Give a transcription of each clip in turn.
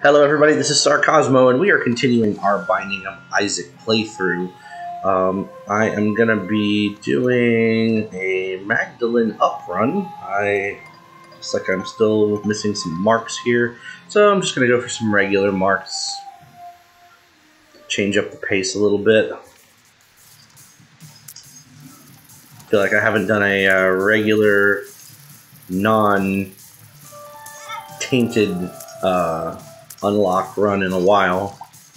Hello everybody, this is Sarcosmo, and we are continuing our Binding of Isaac playthrough. I am going to be doing a Magdalene up run. Looks like I'm still missing some marks here, so I'm just going to go for some regular marks. Change up the pace a little bit. I feel like I haven't done a regular, non-tainted unlock run in a while.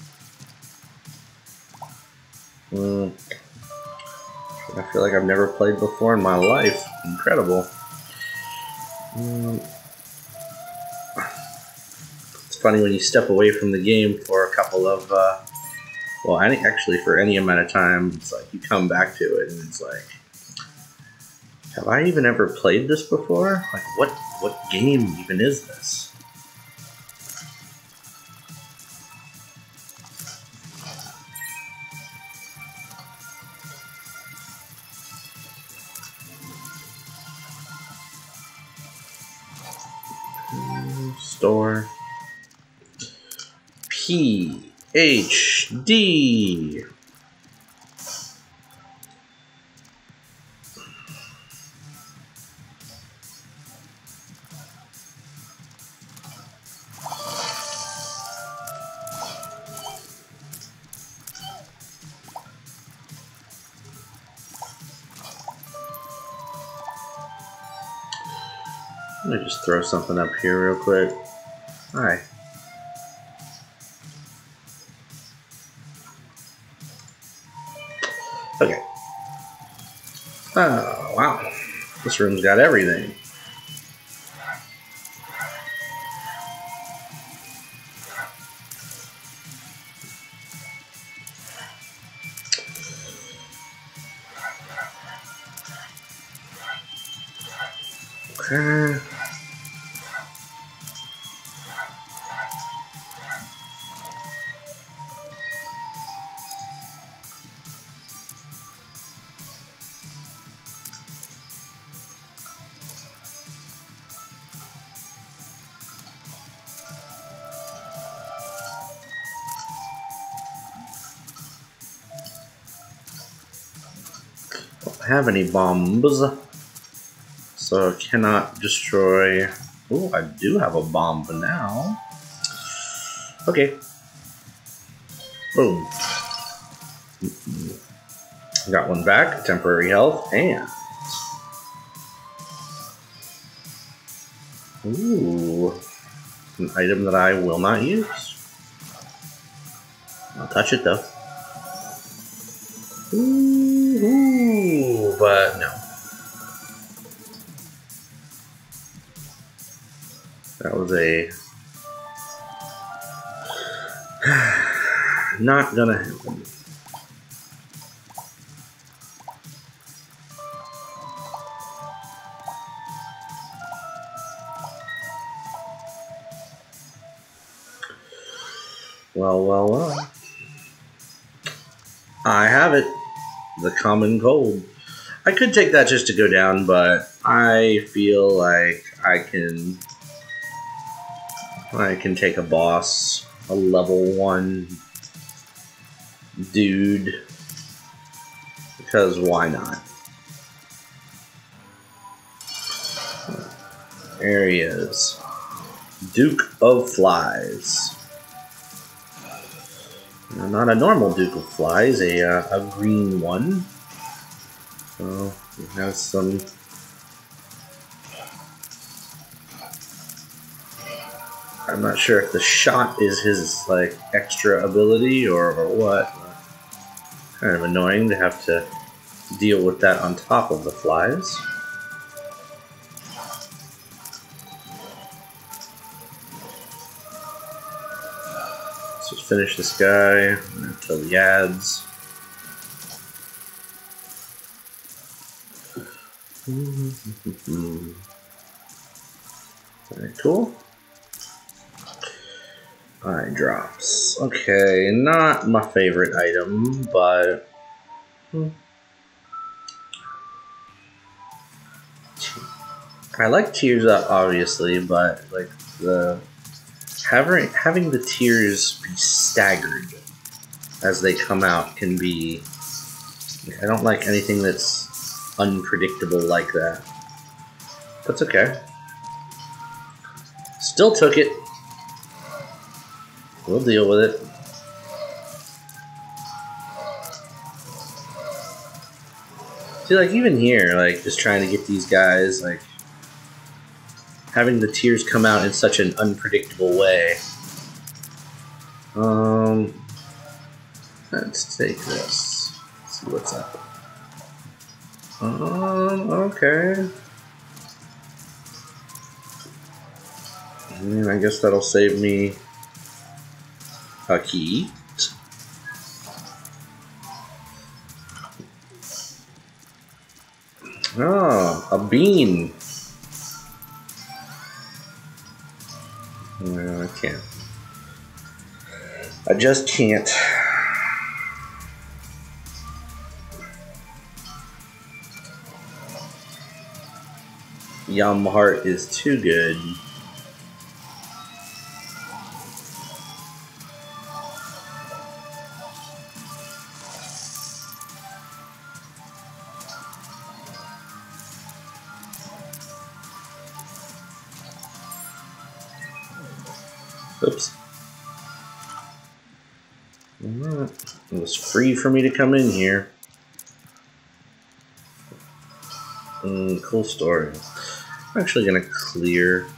I feel like I've never played before in my life. Incredible. It's funny when you step away from the game for a couple of, well, actually for any amount of time, it's like you come back to it and it's like, have I even ever played this before? Like, what game even is this? Store PhD. Let me just throw something up here real quick. Hi. Okay. Oh, wow. This room's got everything. Okay. Don't have any bombs, so I cannot destroy. Oh, I do have a bomb for now. Okay. Boom. Got one back, temporary health, and ooh, an item that I will not use. I'll touch it though. Ooh, but no. That was a not gonna happen. Well. I have it. The common cold. I could take that just to go down, but I feel like I can take a boss, a level 1 dude, because why not? Areas. Duke of Flies. Not a normal Duke of Flies, a green one. So it has some. I'm not sure if the shot is his like extra ability or what. Kind of annoying to have to deal with that on top of the flies. Let's just finish this guy until the ads. Very cool. Eye drops. Okay, not my favorite item, but I like Tears Up, obviously, but like the Having the tiers be staggered as they come out can be... I don't like anything that's unpredictable like that. That's okay. Still took it. We'll deal with it. See, like, even here, like, just trying to get these guys, like, having the tiers come out in such an unpredictable way. Let's take this. Let's see what's up. Okay. And I guess that'll save me a key. Oh, a bean. No, I can't. I just can't. Yum Heart is too good. Oops. Alright. It was free for me to come in here. Cool story. I'm actually gonna clear.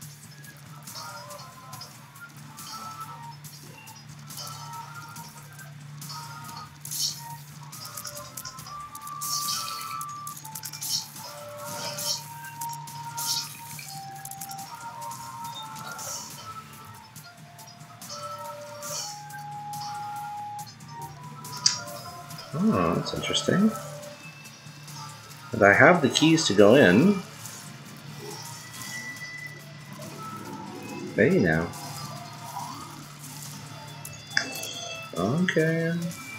Oh, that's interesting. And I have the keys to go in. Hey now. Okay.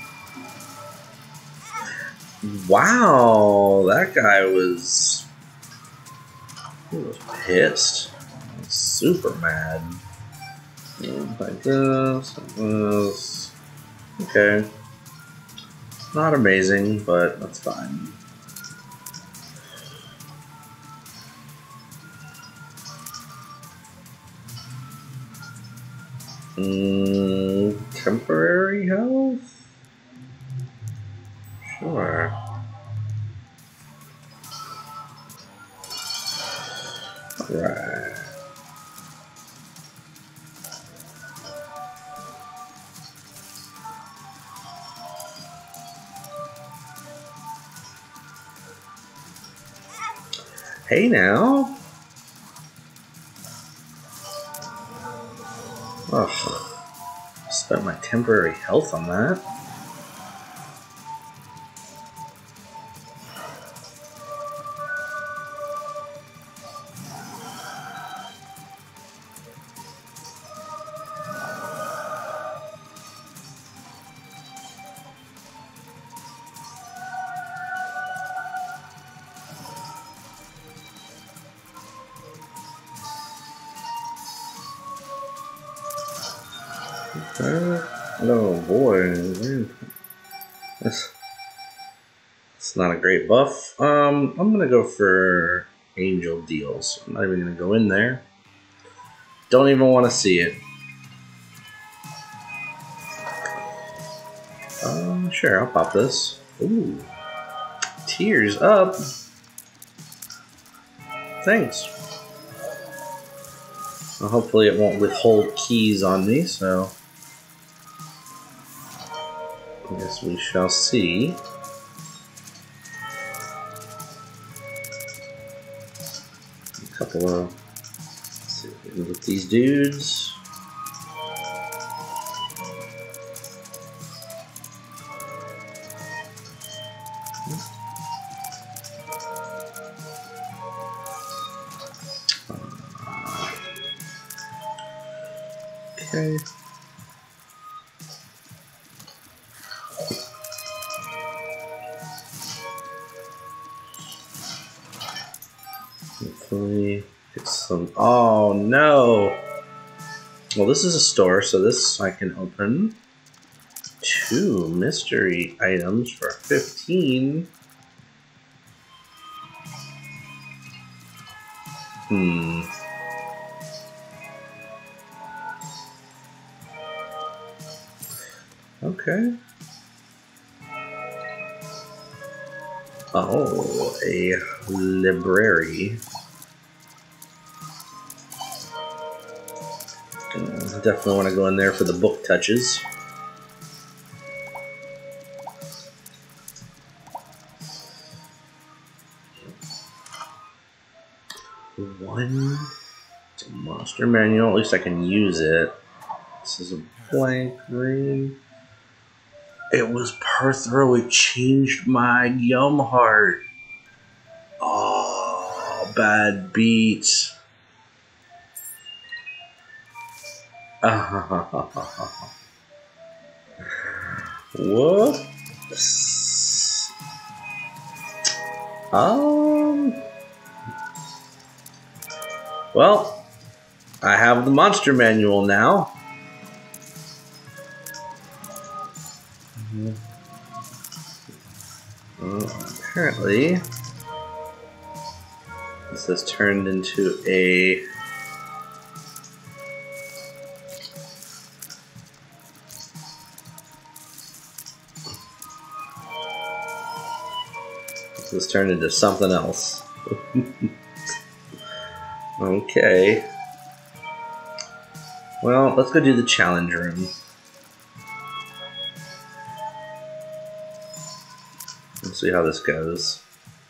Wow, that guy was... he was pissed. Super mad. Like this, like this. Okay. Not amazing, but that's fine. Temporary health? Sure. Alright. Hey now. Ugh. Spent my temporary health on that. Oh boy, that's not a great buff. I'm gonna go for Angel Deals. I'm not even gonna go in there. Don't even want to see it. Sure, I'll pop this. Ooh, tears up. Thanks. Well, hopefully it won't withhold keys on me, so I guess we shall see. A couple of... let's see if we can get these dudes. Okay. Hopefully get some... oh no! Well, this is a store, so this I can open. 2 mystery items for 15. Okay. Oh, a library. Definitely want to go in there for the book touches. One monster manual. At least I can use it. This is a blank green. It was Perthro. It changed my Yum Heart. Oh, bad beat. Whoops. Well, I have the monster manual now. Apparently, this has turned into a something else. Okay. Well, let's go do the challenge room. Let's see how this goes.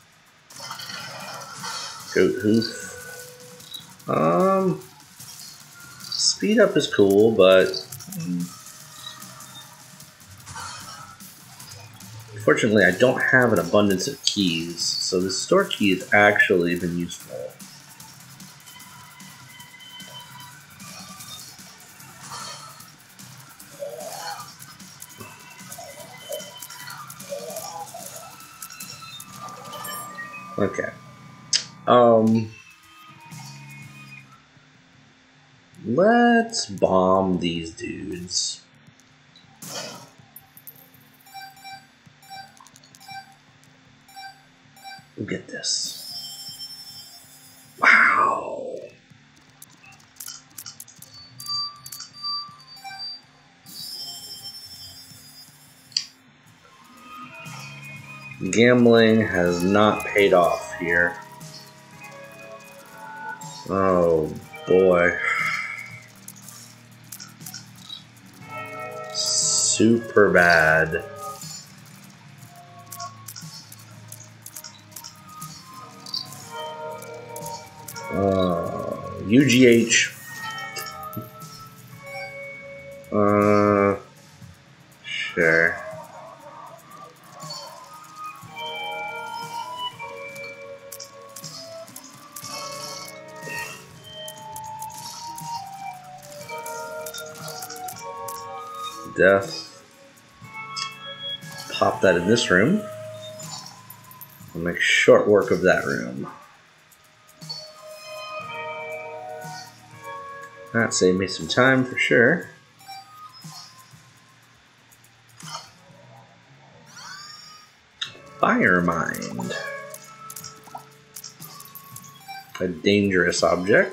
Goat hoof. Speed up is cool, but unfortunately I don't have an abundance of keys, so the store key has actually been useful. Okay. Let's bomb these dudes. Look at this. Wow. Gambling has not paid off here. Oh boy. Super bad. UGH. Sure. Death. Pop that in this room. I'll make short work of that room. That saved me some time for sure. Fire Mind. A dangerous object.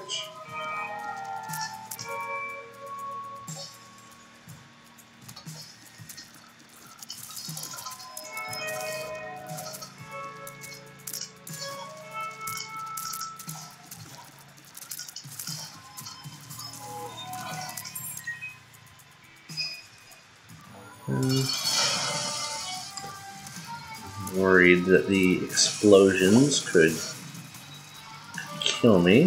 Worried that the explosions could kill me.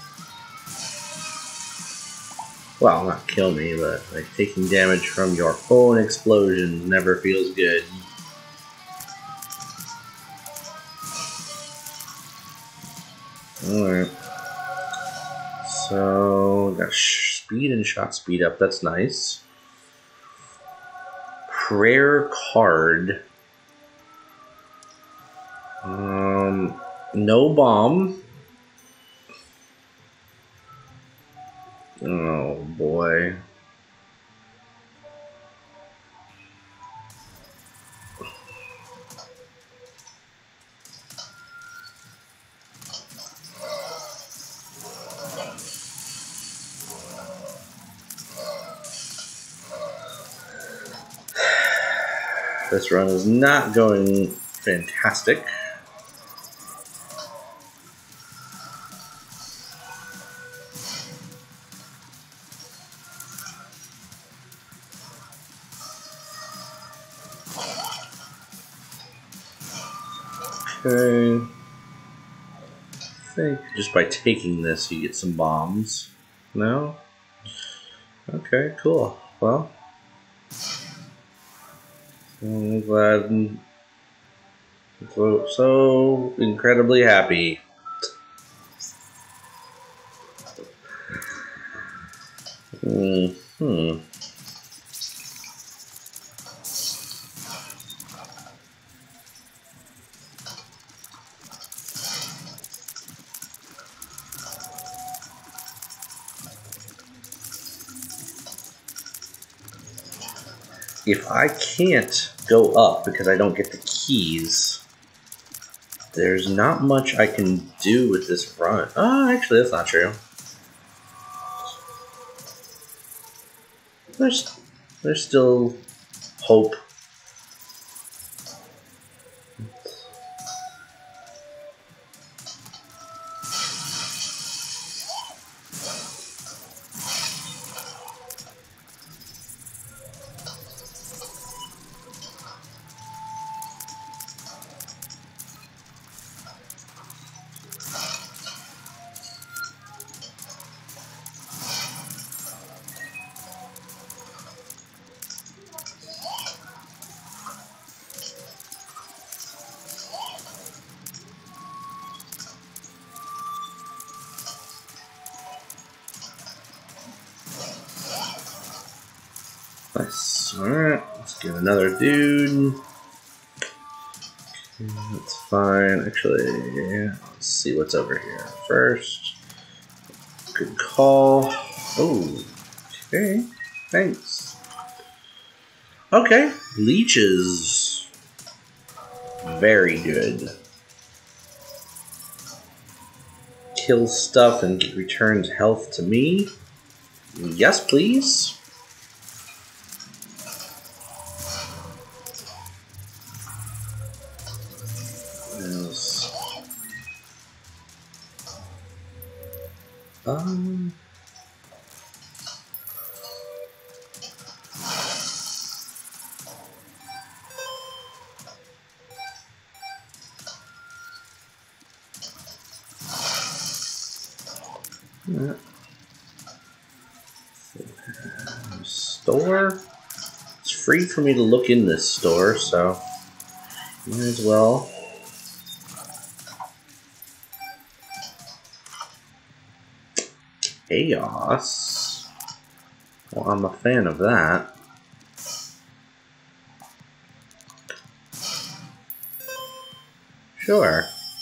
Well, not kill me, but like taking damage from your own explosions never feels good. Alright. So, got speed and shot speed up, that's nice. Prayer card. No bomb. Oh boy. This run is not going fantastic. Okay. I think just by taking this you get some bombs. No? Okay, cool. Well, I'm glad. So incredibly happy. Hmm. If I can't go up because I don't get the keys, there's not much I can do with this front. Oh, actually, that's not true. There's still hope. Nice. Alright, let's get another dude. That's fine. Actually, let's see what's over here first. Good call. Oh, okay. Thanks. Okay. Leeches. Very good. Kill stuff and returns health to me. Yes, please. Yes. Yeah. Store. It's free for me to look in this store, so might as well. Chaos. Well, I'm a fan of that. Sure.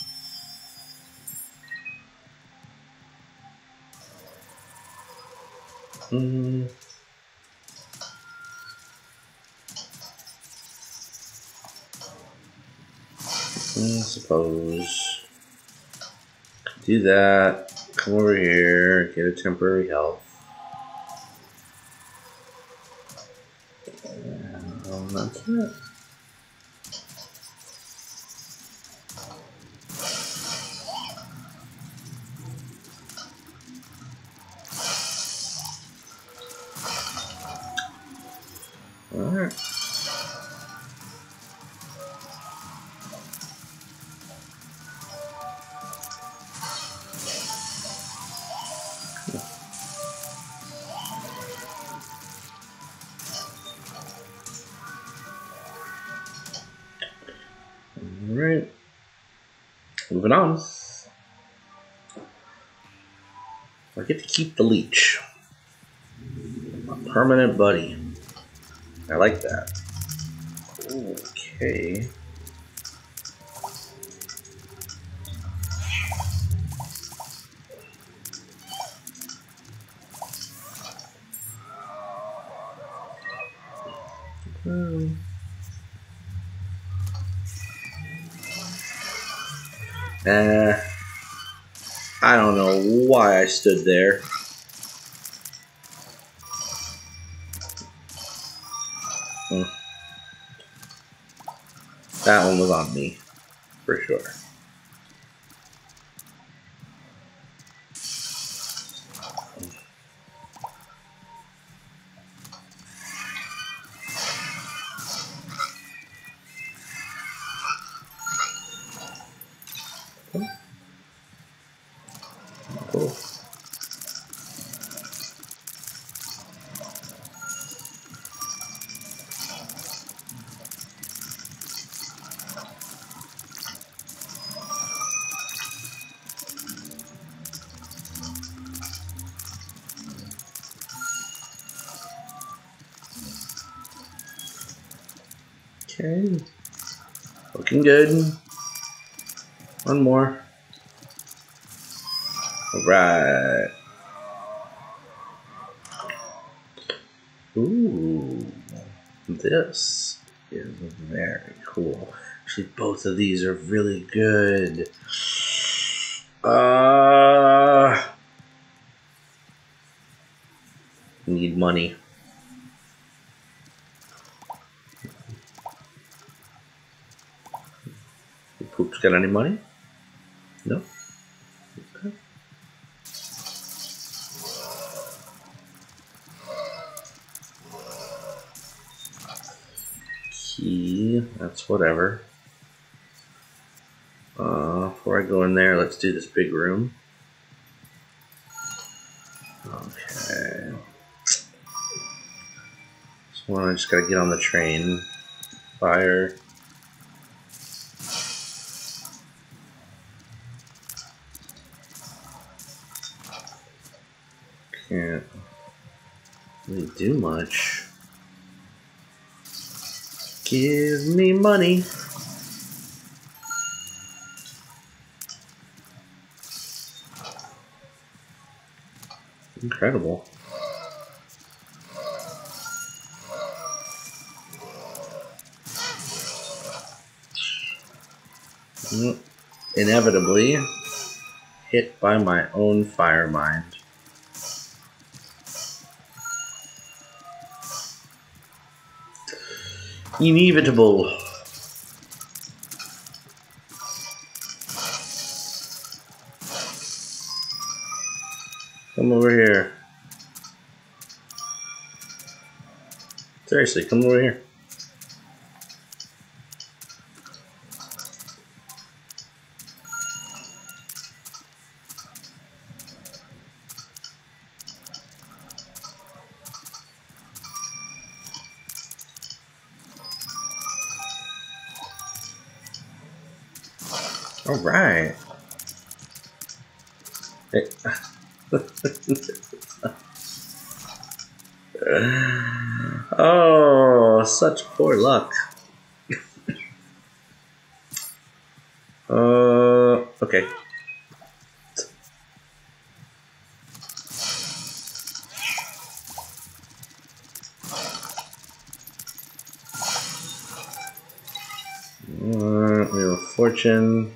I suppose. Do that. Come over here. Get a temporary health. And that's it. Alright. Alright. Moving on. I get to keep the leech. A permanent buddy. I like that. Okay. I don't know why I stood there. That one was on me, for sure. Cool. Okay. Looking good. One more. Alright. Ooh. This is very cool. Actually, both of these are really good. Need money. Poop's got any money? No? Okay. Key, that's whatever. Before I go in there, let's do this big room. Okay. This one I just gotta get on the train. Fire. Can't really do much. Give me money. Incredible. Inevitably hit by my own fire mind. Inevitable. Come over here. Seriously, come over here. All right. Hey. Oh, such poor luck. Okay. Wheel of Fortune.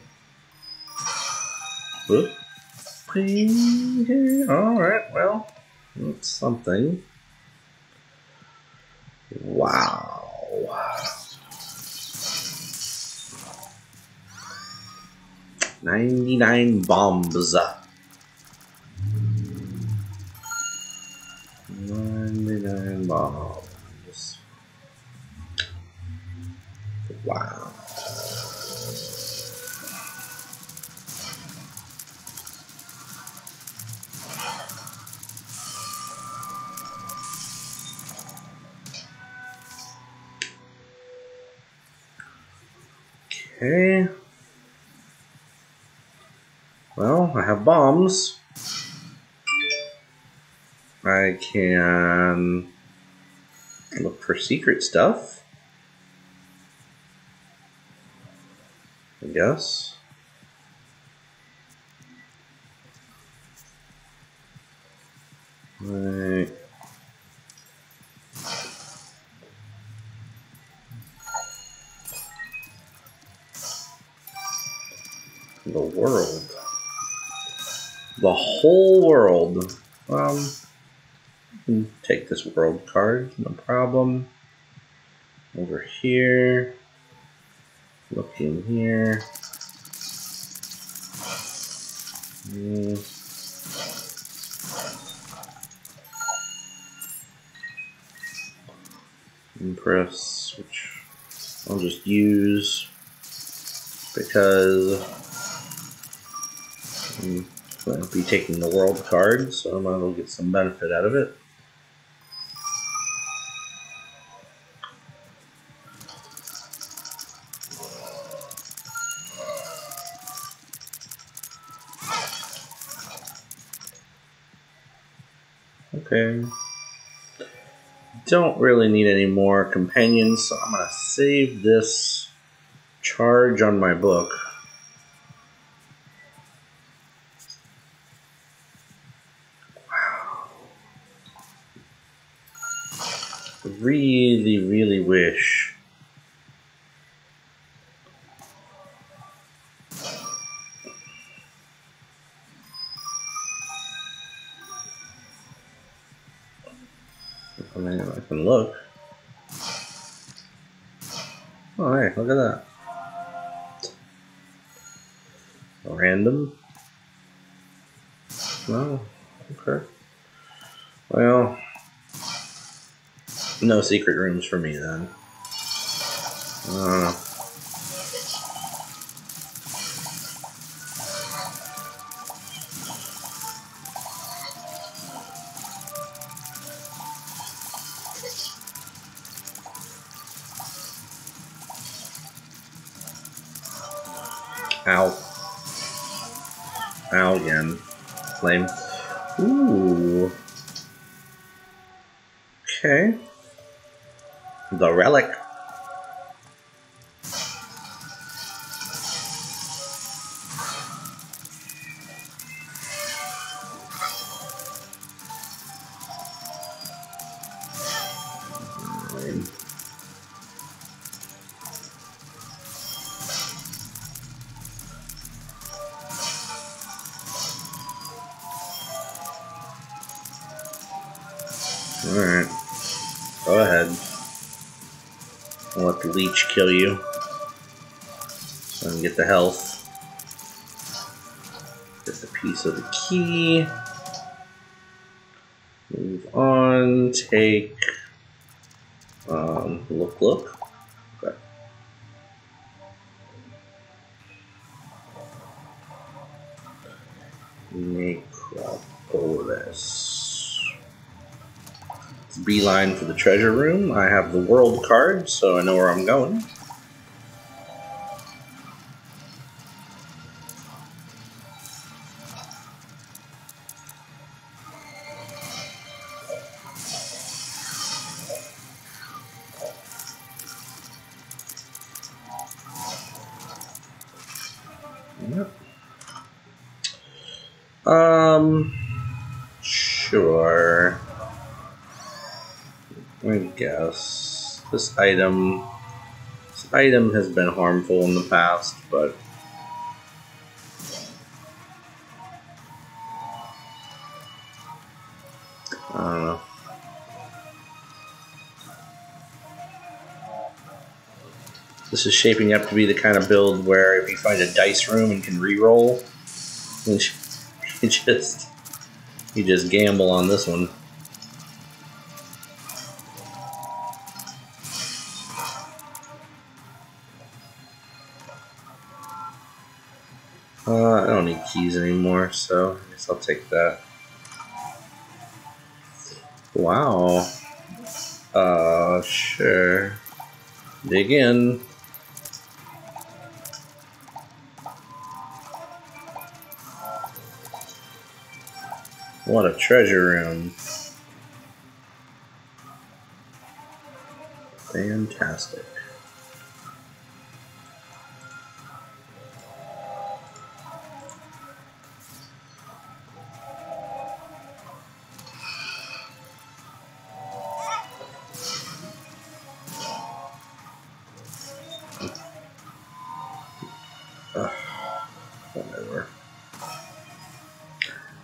Whoop. Alright, well, that's something. Wow. 99 bombs. 99 bombs. Wow. Okay. Well, I have bombs. I can look for secret stuff, I guess. Right. The world. The whole world. Take this world card, no problem. Over here. Look in here. Impress, which I'll just use because I'm going to be taking the world card, so I might as well get some benefit out of it. Okay. Don't really need any more companions, so I'm going to save this charge on my book. Wow. Really wish. I mean, I can look. Oh, hey, look at that. Random. Oh, okay. Well, no secret rooms for me then. Ow. Ow again. Flame. Ooh. Okay. The relic. Alright. Go ahead. I'll let the leech kill you. So I can get the health. Get the piece of the key. Move on. Take. Look. Okay. Necropolis. It's beeline for the treasure room. I have the world card, so I know where I'm going. Yep. Sure. I guess this item has been harmful in the past, but I don't know. This is shaping up to be the kind of build where if you find a dice room and can re-roll, you just gamble on this one. I don't need keys anymore, so I guess I'll take that. Wow. Sure. Dig in. What a treasure room. Fantastic.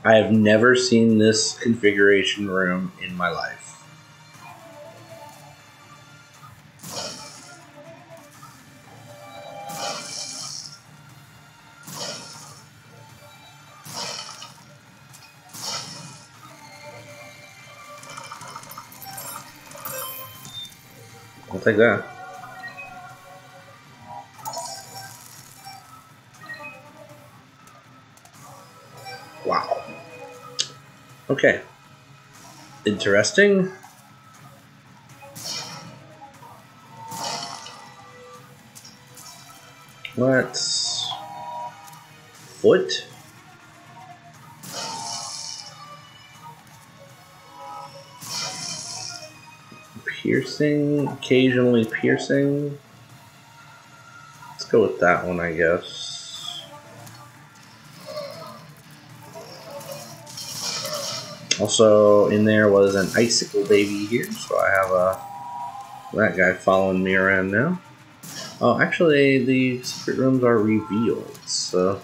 I have never seen this configuration room in my life. I'll take that. Wow. Okay. Interesting. Let's... Foot? Piercing, occasionally piercing. Let's go with that one, I guess. Also, in there was an icicle baby here, so I have that guy following me around now. Oh, actually, the secret rooms are revealed, so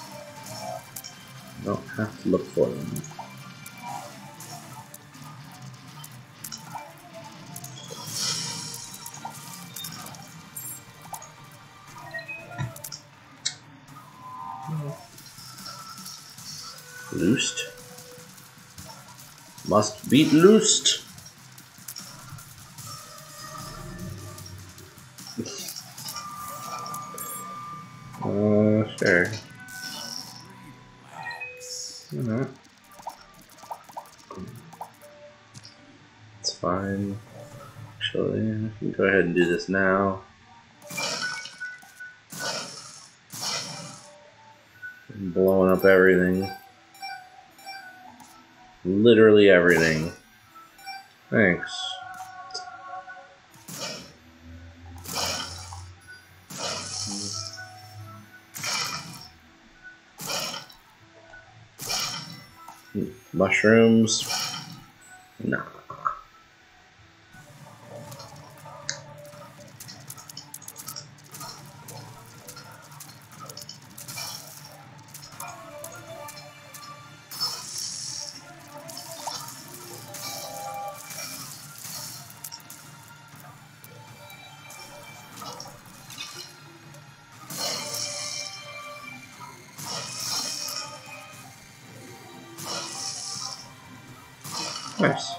I don't have to look for them. Loosed. Must be loosed. Sure. Alright. It's fine. Actually, I can go ahead and do this now. I'm blowing up everything. Literally everything. Thanks. Mushrooms? Nah. Nice.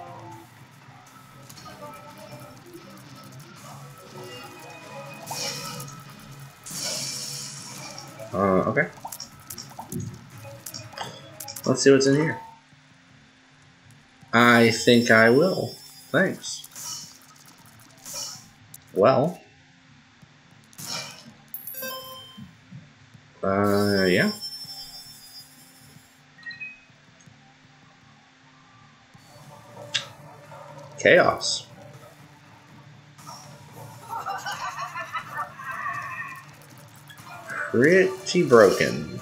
Okay. Let's see what's in here. I think I will. Thanks. Well. Yeah. Chaos. Pretty broken.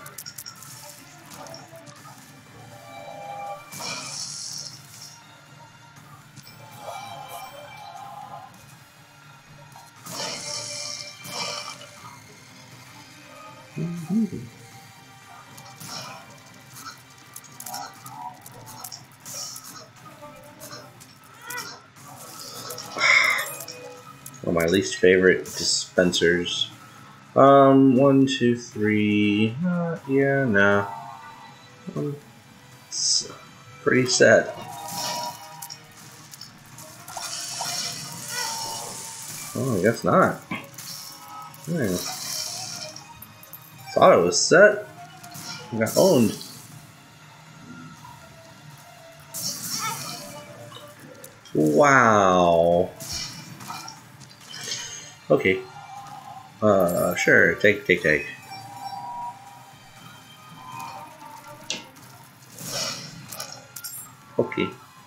One of my least favorite dispensers. 1, 2, 3. Yeah, no. It's pretty set. Oh, I guess not. Yeah. Thought it was set. I got owned. Wow. Okay. Sure. Take. Okay.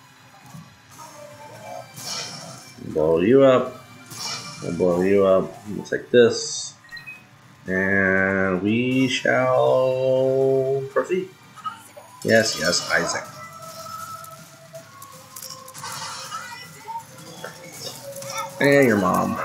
Blow you up. We'll blow you up. Looks like this. And we shall proceed. Yes, Isaac. And your mom.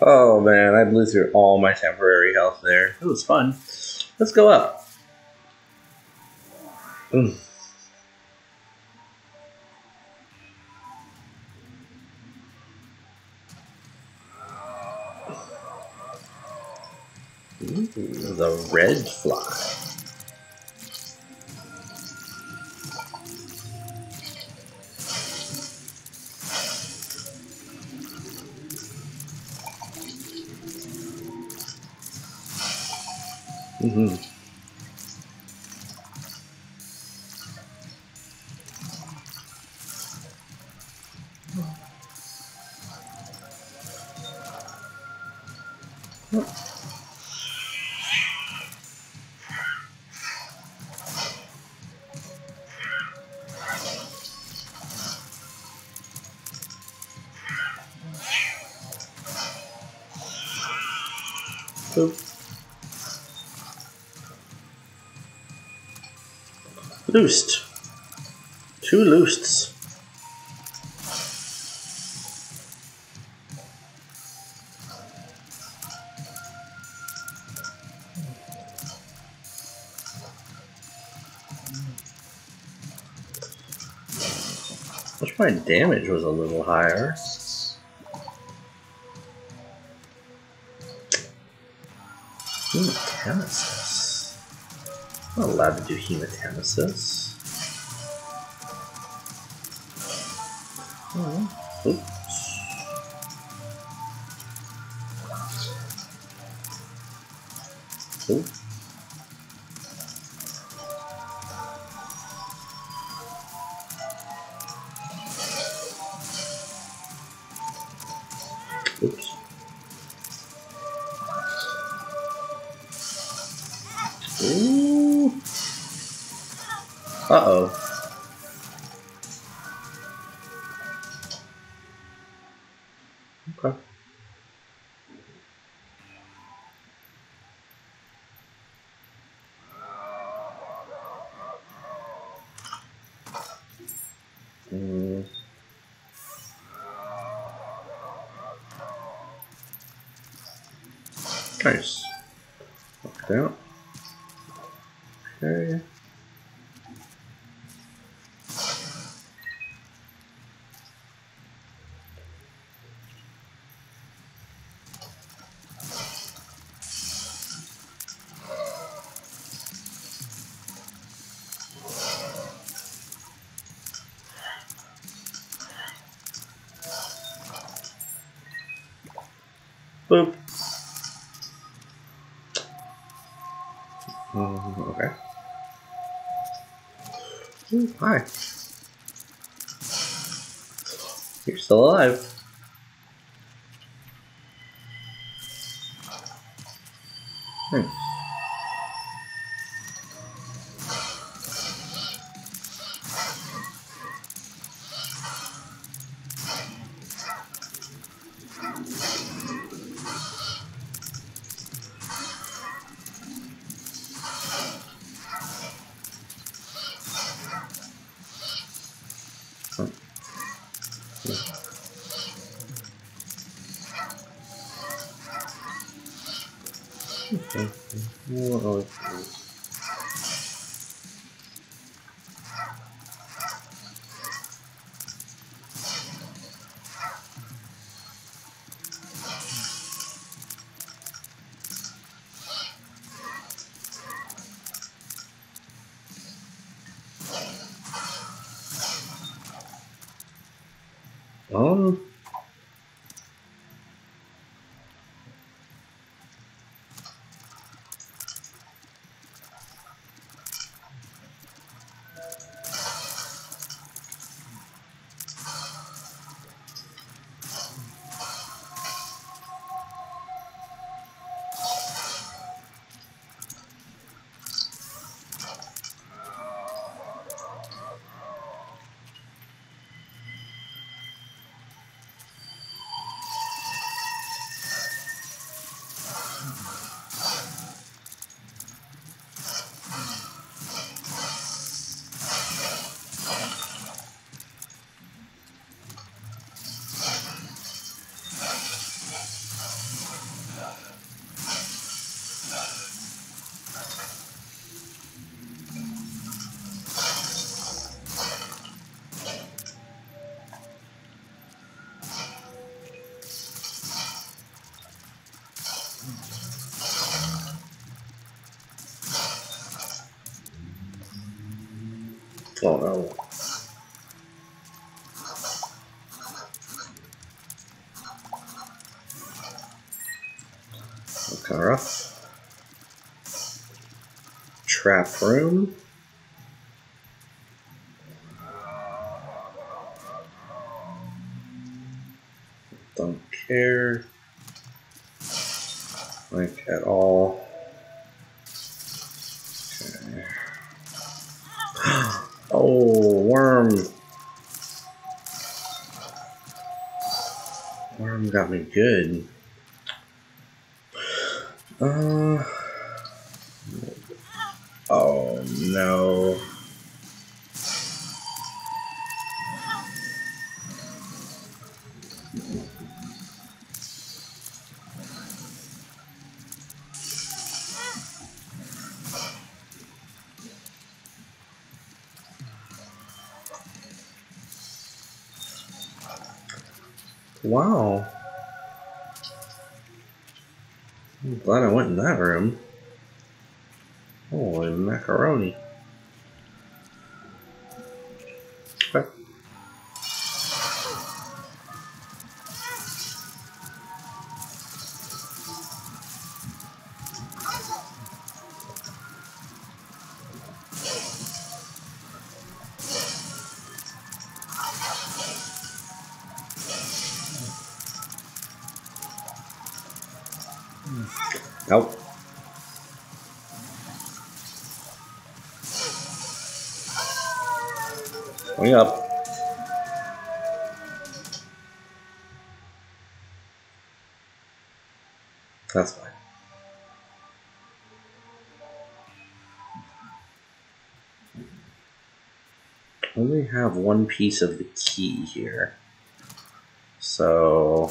Oh man, I blew through all my temporary health there. It was fun. Let's go up. Mm. Ooh, the red fly. Mm-hmm. Boop. Loosed. 2 loosts. Wish my damage was a little higher. Hematemesis. I'm not allowed to do hematemesis. Oh. Oops. Oops. Oops. Ooh. Uh-oh. Okay. Nice. Knocked out. Okay. Boop. Okay. Ooh, hi. You're still alive. Hmm. Okay. Whoa. Um. Oh no. Okara. Trap room. Don't care. Like at all. Okay. Oh, worm. Worm got me good. Oh no. Wow. I'm glad I went in that room. Holy macaroni. Okay. Nope. Going up. That's fine. I only have one piece of the key here. So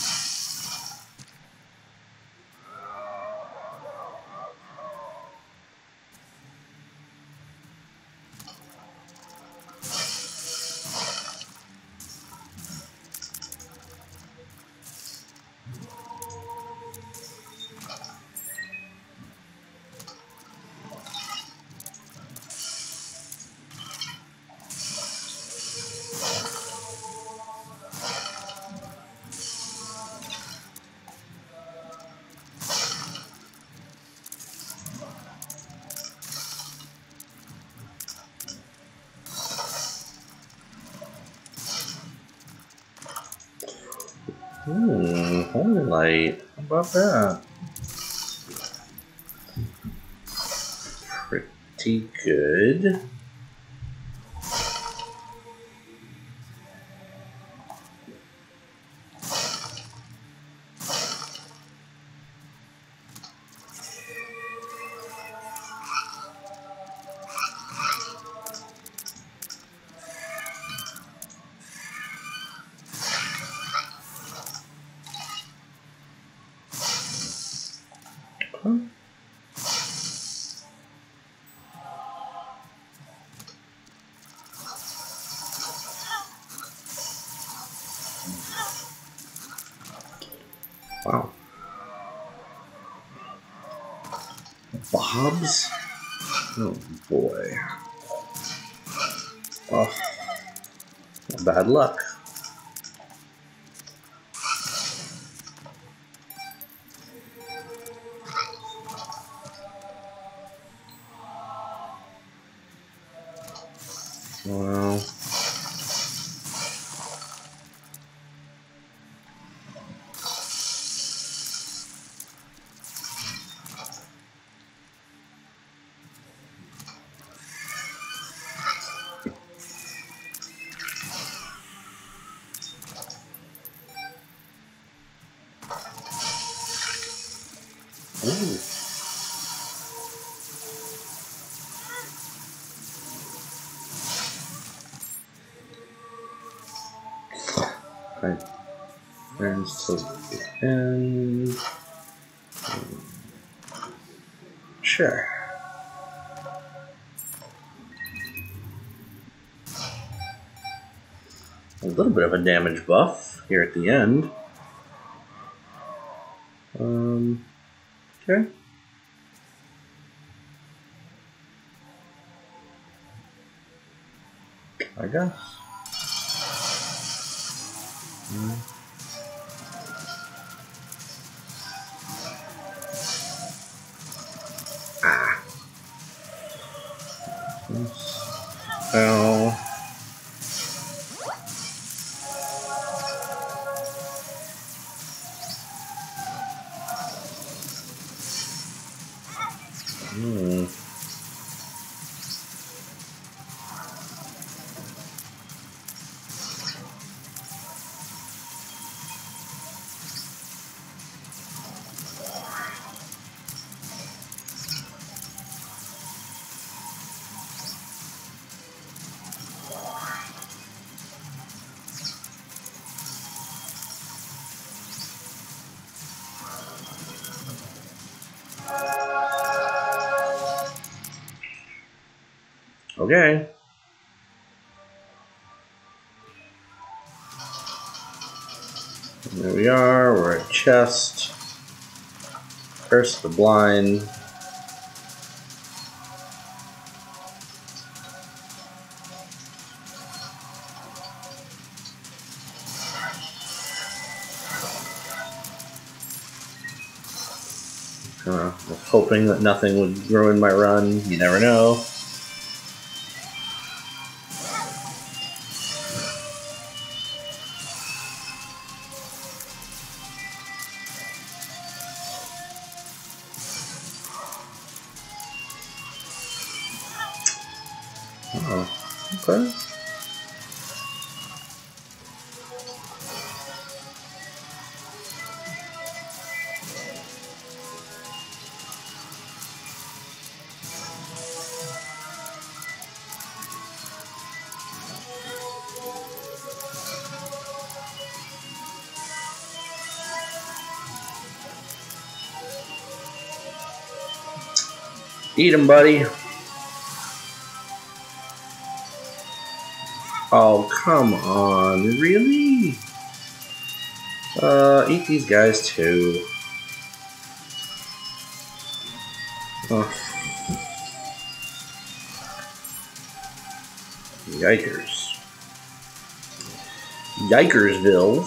holy light. How about that? Pretty good. Huh? Wow. Bobs? Oh boy. Oh, bad luck. Well, ooh. Okay. Turns to the end. Sure. A little bit of a damage buff here at the end. Okay. I guess. Ah. Oh. Okay. There we are. We're at chest. Curse the blind. Was hoping that nothing would ruin my run. You never know. Oh, okay. Eat him, buddy. Oh, come on. Really? Eat these guys too. Oh. Yikers. Yikersville.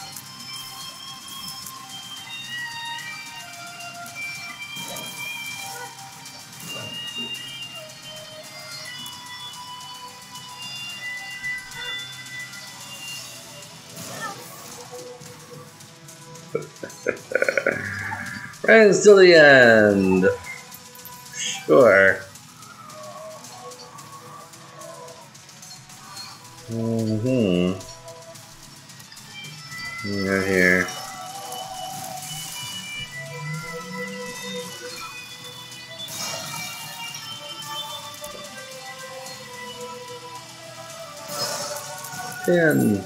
Friends till the end. Sure. Right here. Ten.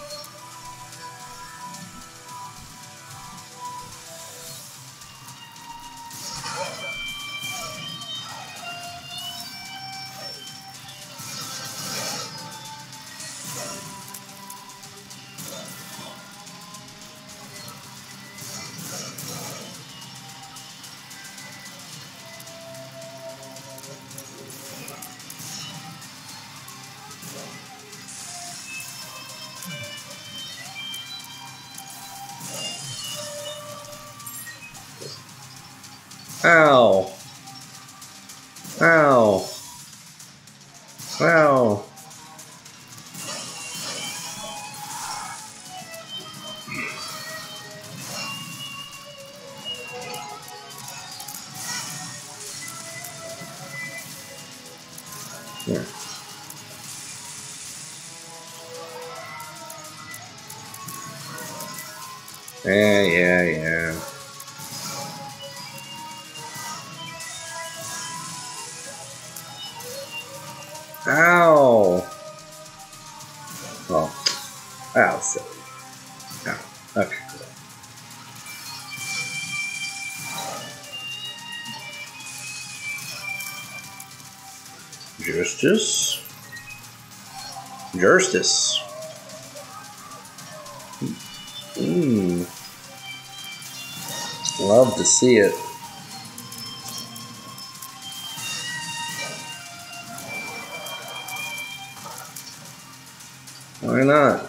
Ow. Ow. Ow. Yeah. Yeah. Ow. Oh. Ow, silly. Ow. Okay, cool. Justice. Love to see it. Why not?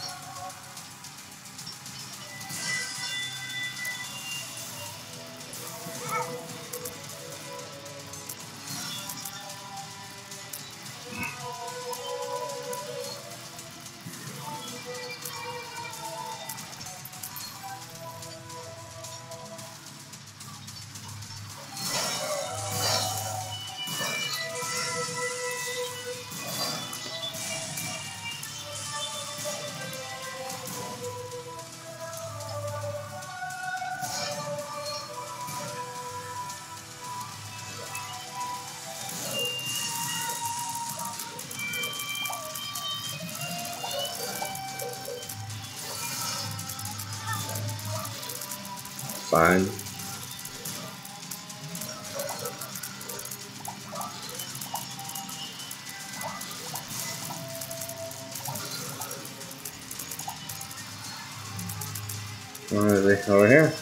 Fine. Where are they? Over here?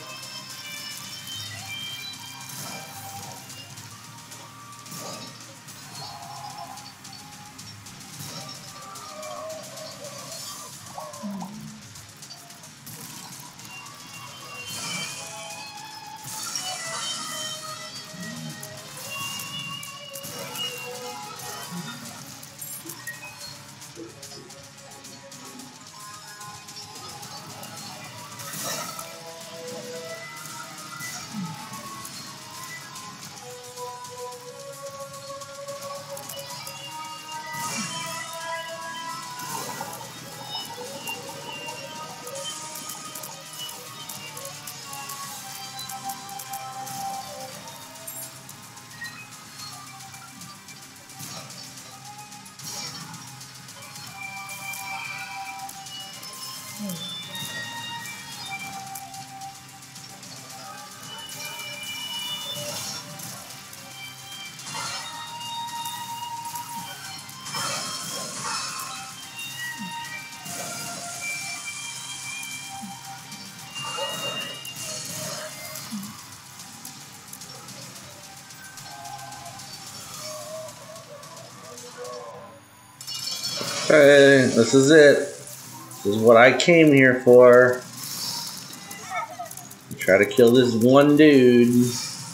Okay, this is it. This is what I came here for. Try to kill this one dude.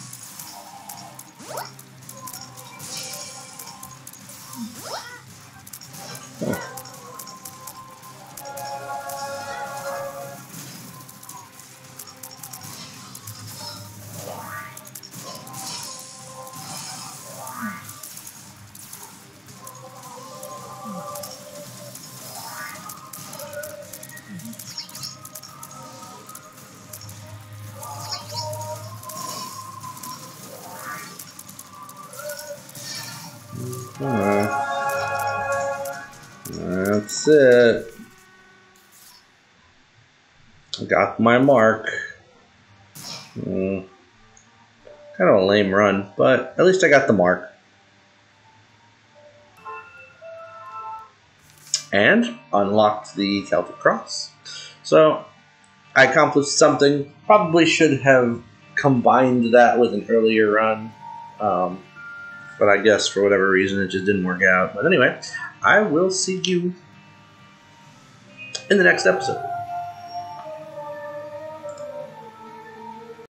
That's it. Got my mark. Kind of a lame run, but at least I got the mark. And unlocked the Celtic Cross. So I accomplished something. Probably should have combined that with an earlier run. But I guess for whatever reason it just didn't work out. But anyway, I will see you in the next episode.